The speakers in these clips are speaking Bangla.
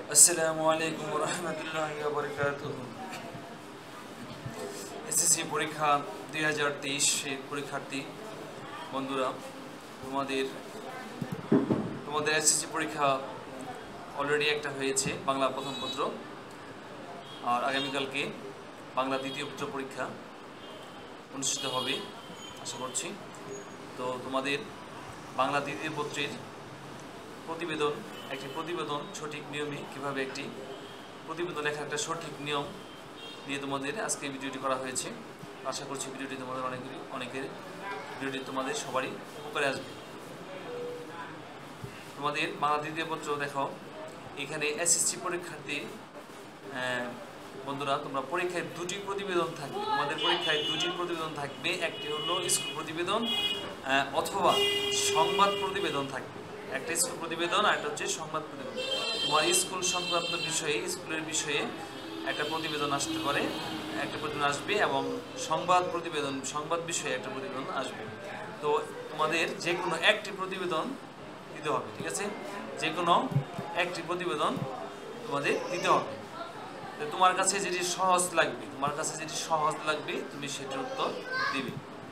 আসসালামু আলাইকুম রহমতুল্লাহি ওয়া বারাকাতুহু। এসএসসি পরীক্ষা 2023 এর পরীক্ষার্থী বন্ধুরা, তোমাদের এসএসসি পরীক্ষা অলরেডি একটা হয়েছে, বাংলা প্রথম পত্র, আর আগামীকালকে বাংলা দ্বিতীয় পত্র পরীক্ষা অনুষ্ঠিত হবে আশা করছি। তো তোমাদের বাংলা দ্বিতীয় পত্রের একটি প্রতিবেদন সঠিক নিয়মে কীভাবে একটি প্রতিবেদন লেখার একটা সঠিক নিয়ম নিয়ে তোমাদের আজকে ভিডিওটি করা হয়েছে। আশা করছি ভিডিওটি তোমাদের অনেকের ভিডিওটি তোমাদের সবারই উপকারে আসবে। তোমাদের বাংলা দ্বিতীয় পত্র দেখো, এখানে এসএসসি পরীক্ষার্থী বন্ধুরা, তোমরা পরীক্ষায় দুটি প্রতিবেদন থাকবে। তোমাদের পরীক্ষায় দুটি প্রতিবেদন থাকবে, একটি হলো স্কুল প্রতিবেদন অথবা সংবাদ প্রতিবেদন থাকবে। একটা স্কুল প্রতিবেদন আর একটা হচ্ছে সংবাদ প্রতিবেদন। তোমার স্কুল সংক্রান্ত বিষয়ে, স্কুলের বিষয়ে একটা প্রতিবেদন আসতে পারে, একটা প্রতিবেদন আসবে, এবং সংবাদ বিষয়ে একটা প্রতিবেদন আসবে। তো তোমাদের যে কোনো একটি প্রতিবেদন দিতে হবে, ঠিক আছে? যে কোনো একটি প্রতিবেদন তোমাদের দিতে হবে। তোমার কাছে যেটি সহজ লাগবে তুমি সেটার উত্তর দিবে।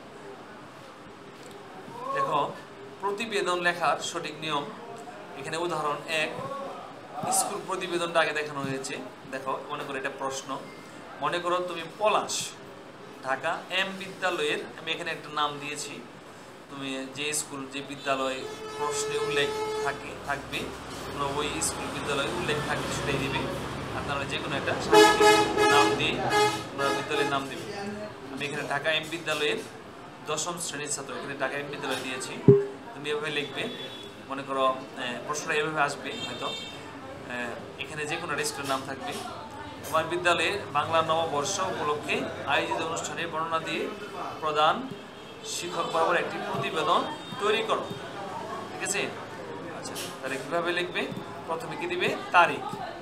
দেখো, প্রতিবেদন লেখার সঠিক নিয়ম। এখানে উদাহরণ 1, স্কুল প্রতিবেদনটা আগে দেখানো হয়েছে। দেখো, মনে করো এটা প্রশ্ন। মনে করো তুমি পলাশ ঢাকা এম বিদ্যালয়ের, আমি এখানে একটা নাম দিয়েছি, তুমি যে স্কুল যে বিদ্যালয় প্রশ্নে উল্লেখ থাকবে, তোমরা ওই স্কুল বিদ্যালয়ে উল্লেখ থাকবে সেটাই দিবে। আপনারা যে কোনো একটা নাম দিয়ে তোমরা বিদ্যালয়ের নাম দেবে। আমি এখানে ঢাকা এম বিদ্যালয়ের 10ম শ্রেণীর ছাত্র, এখানে ঢাকা এম বিদ্যালয় দিয়েছি। তুমি এভাবে লিখবে। মনে করো প্রশ্নটা এভাবে আসবে, হয়তো এখানে যে কোনো স্কুলের নাম থাকবে। তোমার বিদ্যালয়ে বাংলা নববর্ষ উপলক্ষে আয়োজিত অনুষ্ঠানের বর্ণনা দিয়ে প্রধান শিক্ষক বরাবর একটি প্রতিবেদন তৈরি করো, ঠিক আছে? আচ্ছা, তাহলে কীভাবে লিখবে? প্রথমে কি দিবে? তারিখ,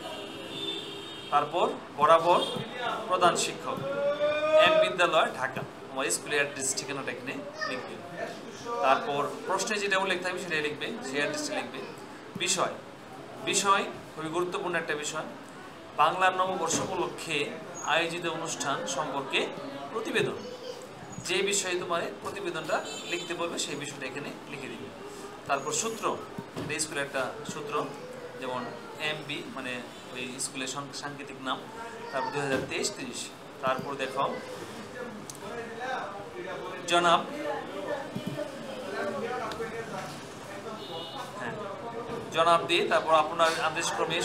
তারপর বরাবর প্রধান শিক্ষক এম বিদ্যালয় ঢাকা, তোমার স্কুলের অ্যাড্রেস ঠিকানাটা এখানে লিখবে। তারপর প্রশ্নে যেটা উল্লেখ থাকবে সেটাই লিখবে, সেই অ্যাড্রেসটা লিখবে। বিষয় খুবই গুরুত্বপূর্ণ একটা বিষয়, বাংলা নববর্ষ উপলক্ষে আয়োজিত অনুষ্ঠান সম্পর্কে প্রতিবেদন। যে বিষয়ে তোমার প্রতিবেদনটা লিখতে বলবে সেই বিষয়টা এখানে লিখে দিবে। তারপর সূত্র, এটা স্কুলের একটা সূত্র, যেমন MB মানে ওই স্কুলের সাংকেতিক নাম। তারপর 2023-30। তারপর দেখো জনাব, জনাব দিয়ে তারপর আপনার আদেশক্রমে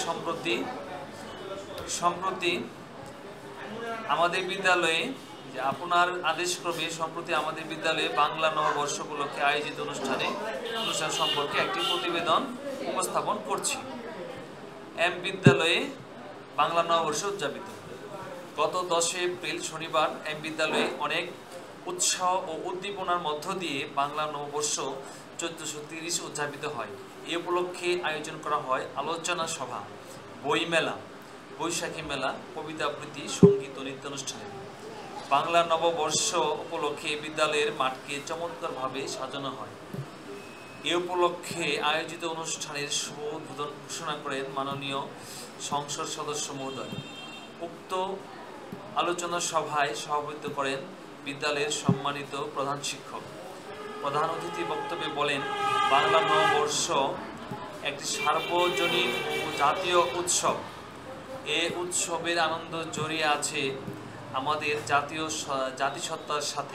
সম্প্রতি আমাদের বিদ্যালয়ে, আপনার আদেশক্রমে সম্প্রতি আমাদের বিদ্যালয়ে বাংলা নববর্ষ উপলক্ষে আয়োজিত অনুষ্ঠান সম্পর্কে একটি প্রতিবেদন উপস্থাপন করছি। এম বিদ্যালয়ে বাংলা নববর্ষ উদযাপিত। গত 10 এপ্রিল শনিবার এম বিদ্যালয়ে অনেক উৎসাহ ও উদ্দীপনার মধ্য দিয়ে বাংলা নববর্ষ 1430 উদযাপিত হয়। এ উপলক্ষে আয়োজন করা হয় আলোচনা সভা, বই মেলা, বৈশাখী মেলা, কবিতা আবৃত্তি, সঙ্গীত ও নৃত্যানুষ্ঠান। বাংলা নববর্ষ উপলক্ষে বিদ্যালয়ের মাঠকে চমৎকারভাবে সাজানো হয়। এ উপলক্ষে আয়োজিত অনুষ্ঠানের শুভ উদ্বোধন ঘোষণা করেন মাননীয় সংসদ সদস্য মহোদয়। উক্ত আলোচনা সভায় সভাপতিত্ব করেন বিদ্যালয়ের সম্মানিত প্রধান শিক্ষক। প্রধান অতিথি বক্তব্যে বলেন, বাংলা নববর্ষ একটি সার্বজনীন ও জাতীয় উৎসব। এ উৎসবের আনন্দ জড়িয়ে আছে আমাদের জাতিসত্তার সাথে।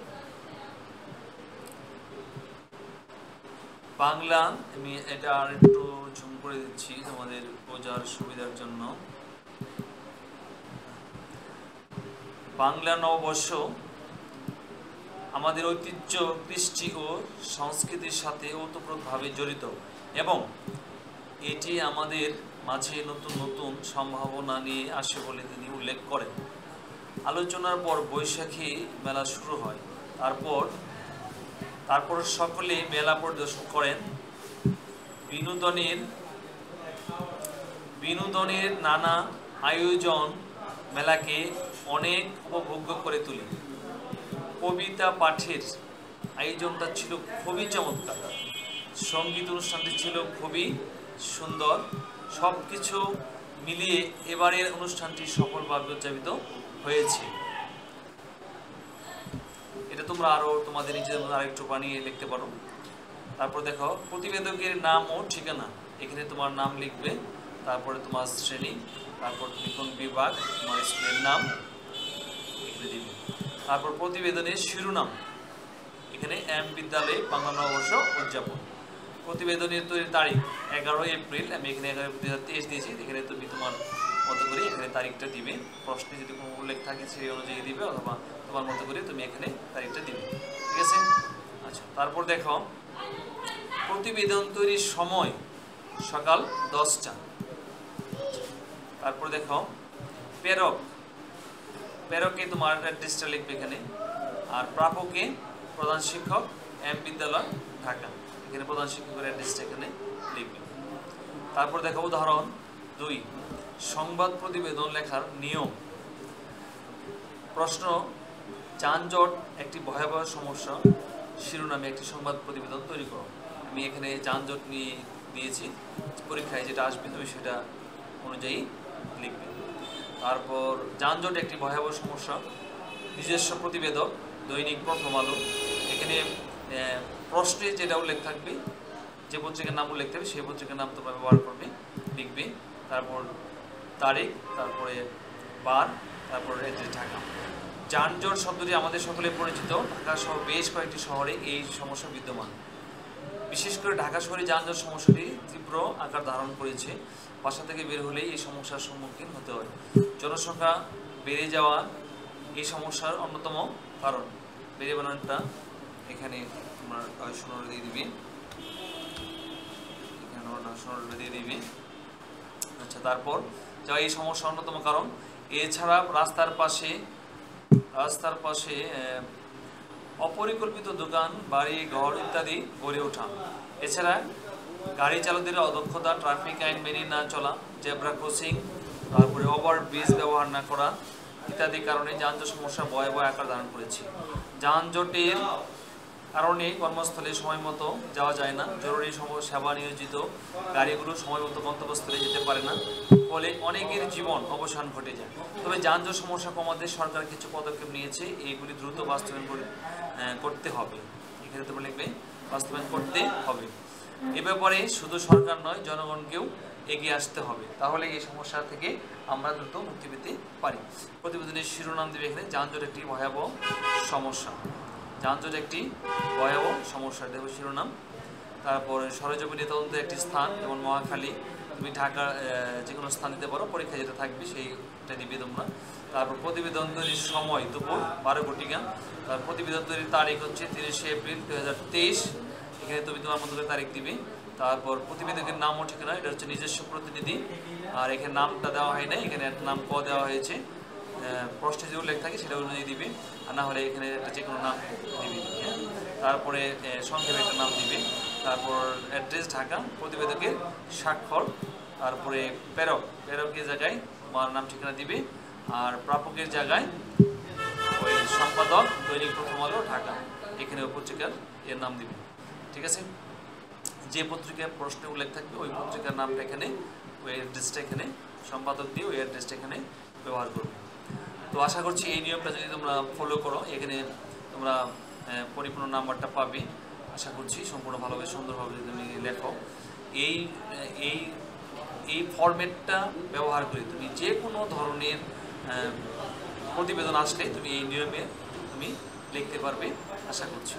বাংলা, আমি এটা আর একটু ঝুম করে দিচ্ছি তোমাদের বোঝার সুবিধার জন্য। বাংলা নববর্ষ আমাদের ঐতিহ্য, কৃষ্টি ও সংস্কৃতির সাথে ওতপ্রোতভাবে জড়িত, এবং এটি আমাদের মাঝে নতুন নতুন সম্ভাবনা নিয়ে আসে বলে তিনি উল্লেখ করেন। আলোচনার পর বৈশাখী মেলা শুরু হয়। তারপর সকলে মেলা পরিদর্শন করেন। বিনোদনের নানা আয়োজন মেলাকে অনেক উপভোগ্য করে তোলে। কবিতা পাঠের আয়োজনটা ছিল খুবই চমৎকার। সঙ্গীত অনুষ্ঠানটি ছিল খুবই সুন্দর। সব কিছু মিলিয়ে এবারের অনুষ্ঠানটি সফলভাবে উদযাপিত হয়েছে। এটা তোমরা আরো তোমাদের নিজেদের মধ্যে আরেকটু বানিয়ে লিখতে পারো। তারপর দেখো প্রতিবেদকের নাম ও ঠিকানা, এখানে তোমার নাম লিখবে, তারপরে তোমার শ্রেণী, তারপর তুমি কোন বিভাগ, তোমার স্কুলের নাম এখানে দিবে। তারপর প্রতিবেদনের শিরোনাম, এখানে এম বিদ্যালয়ে বাংলা নববর্ষ উদযাপন। প্রতিবেদনের তৈরির তারিখ 11 এপ্রিল, আমি এখানে 11-2023 দিয়েছি। এখানে তুমি তোমার মতো করে এখানে তারিখটা দিবে, প্রশ্নে যদি কোনো উল্লেখ থাকে সেই অনুযায়ী দিবে, অথবা তোমার মতো করে তুমি এখানে তারিখটা দিবে, ঠিক আছে। আচ্ছা, তারপর দেখো প্রতিবেদন তৈরির সময় সকাল 10টা। তারপর দেখো প্রেরকে তোমার অ্যাড্রেসটা লিখবে এখানে, আর প্রাপকে প্রধান শিক্ষক এম বিদ্যালয় ঢাকা, এখানে প্রধান শিক্ষকের অ্যাড্রেসটা এখানে লিখবে। তারপর দেখো উদাহরণ 2, সংবাদ প্রতিবেদন লেখার নিয়ম। প্রশ্ন, যানজট একটি ভয়াবহ সমস্যা শিরোনামে একটি সংবাদ প্রতিবেদন তৈরি করো। আমি এখানে যানজট নিয়ে দিয়েছি, পরীক্ষায় যেটা আসবে তুমি সেটা অনুযায়ী লিখবে। তারপর যানজট একটি ভয়াবহ সমস্যা, নিজস্ব প্রতিবেদক দৈনিক প্রথম আলো, এখানে প্রশ্নে যেটা উল্লেখ থাকবে, যে পত্রিকার নাম উল্লেখ থাকবে সেই পত্রিকার নাম তোমরা ব্যবহার করবে, লিখবে। তারপর তারিখ, তারপরে বার, তারপর ঢাকা। যানজট শব্দটি আমাদের সকলে পরিচিত, ঢাকা সহ বেশ কয়েকটি শহরে এই সমস্যা বিদ্যমান। বিশেষ করে ঢাকা শহরে যানজট সমস্যাটি তীব্র আকার ধারণ করেছে। বাসা থেকে বের হলেই এই সমস্যার সম্মুখীন হতে হয়। জনসংখ্যা বেড়ে যাওয়া এই সমস্যার অন্যতম কারণ। বেড়ে বানানটা এখানে তোমার 16 দিয়ে দিবি, এখানে 16 দিয়ে দিবি। আচ্ছা, তারপর যা এই সমস্যার অন্যতম কারণ। এছাড়া রাস্তার পাশে অপরিকল্পিত দোকান, বাড়ি, ঘর ইত্যাদি গড়ে ওঠা। এছাড়া গাড়ি চালকদের অদক্ষতা, ট্রাফিক আইন মেনে না চলা, জেব্রা ক্রসিং, তারপরে ওভারব্রিজ ব্যবহার না করা ইত্যাদি কারণে যানজট সমস্যা ভয়াবহ আকার ধারণ করেছে। যানজটের কারণে কর্মস্থলে সময় মতো যাওয়া যায় না, জরুরি সেবা নিয়োজিত গাড়িগুলো সময় মতো গন্তব্যস্থলে যেতে পারে না, ফলে অনেকের জীবন অবসান ঘটে যায়। তবে যানজট সমস্যা কমাতে সরকার কিছু পদক্ষেপ নিয়েছে, এইগুলি দ্রুত বাস্তবায়ন করতে হবে। এখানে তোমরা লিখবে বাস্তবায়ন করতে হবে। এ ব্যাপারে শুধু সরকার নয়, জনগণকেও এগিয়ে আসতে হবে, তাহলে এই সমস্যা থেকে আমরা দ্রুত মুক্তি পেতে পারি। প্রতিবেদনের শিরোনাম দেবে এখানে যানজট একটি ভয়াবহ সমস্যা, যানজট একটি ভয়াবহ সমস্যা, দেখো শিরোনাম। তারপরে সরেজমিনে তদন্তের একটি স্থান, যেমন মহাখালী, তুমি ঢাকার যে কোনো স্থান দিতে পারো, পরীক্ষা যেটা থাকবে সেইটা দিবে তোমরা। তারপর প্রতিবেদন তৈরির সময় দুপুর 12 ঘটিকা। তার প্রতিবেদন তৈরির তারিখ হচ্ছে 30 এপ্রিল 2023, এখানে তুমি তোমার মতো করে তারিখ দিবে। তারপর প্রতিবেদকের নাম ও ঠিকানা, এটা হচ্ছে নিজস্ব প্রতিনিধি, আর এখানে নামটা দেওয়া হয় না, এখানে নাম দেওয়া হয়েছে, প্রশ্নে যে উল্লেখ থাকে সেটা অনুযায়ী দিবে, আর না হলে এখানে একটা যে কোনো নাম দিবে। তারপরে সংক্ষেপে একটা নাম দিবে। তারপর অ্যাড্রেস ঢাকা, প্রতিবেদকের স্বাক্ষর, তারপরে প্রেরকের জায়গায় তোমার নাম ঠিকানা দিবে, আর প্রাপকের জায়গায় ওই সম্পাদক দৈনিক প্রথম আলো ঢাকা, এখানে ওই পত্রিকার এর নাম দিবে, ঠিক আছে। যে পত্রিকার প্রশ্নে উল্লেখ থাকবে ওই পত্রিকার নামটা এখানে, ওই অ্যাড্রেসটা এখানে সম্পাদক দিয়ে ওই অ্যাড্রেসটা এখানে ব্যবহার করবে। তো আশা করছি এই নিয়মটা যদি তোমরা ফলো করো, এখানে তোমরা পরিপূর্ণ নাম্বারটা পাবে। আশা করছি সম্পূর্ণ ভালোভাবে সুন্দরভাবে যদি তুমি লেখো, এই এই এই ফরম্যাটটা ব্যবহার করে তুমি যে কোনো ধরনের প্রতিবেদন আসলে তুমি এই নিয়মে তুমি লিখতে পারবে আশা করছি।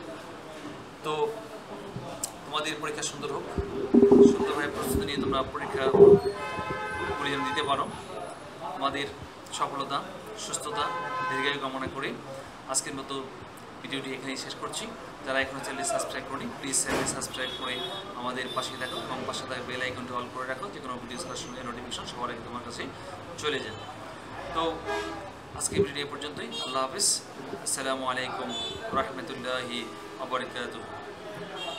তো তোমাদের পরীক্ষা সুন্দর হোক, সুন্দরভাবে প্রস্তুতি নিয়ে তোমরা পরীক্ষাগুলি দিতে পারো। তোমাদের সফলতা, সুস্থতা, দীর্ঘায়ু কামনা করে আজকের মতো ভিডিওটি এখানেই শেষ করছি। যারা এখনও চ্যানেলটি সাবস্ক্রাইব করি, প্লিজ চ্যানেলটি সাবস্ক্রাইব করে আমাদের পাশে থাকো এবং পাশে থাকা বেল আইকনটি অল করে রাখো, যে কোনো ভিডিও ছাড়ার সঙ্গে নোটিফিকেশন সবার আগে তোমার কাছে চলে যায়। তো আজকে ভিডিও এ পর্যন্তই। আল্লাহ হাফিজ। আসসালামু আলাইকুম রহমতুল্লাহি ওয়া বারাকাতুহু।